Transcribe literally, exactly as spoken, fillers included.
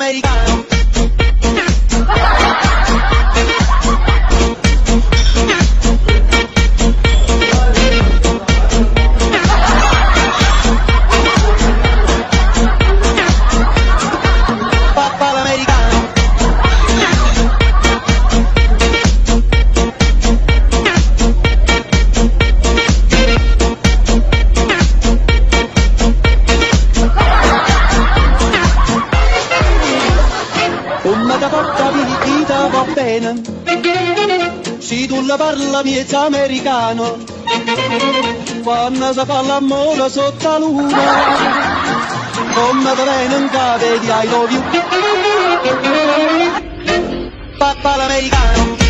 l'americano. Papà l'americano. Come da porta vita va bene, se tu la parla miezza americano, quando si fa l'amore sotto la luna, come da viene che vedi I love you, papà l'americano.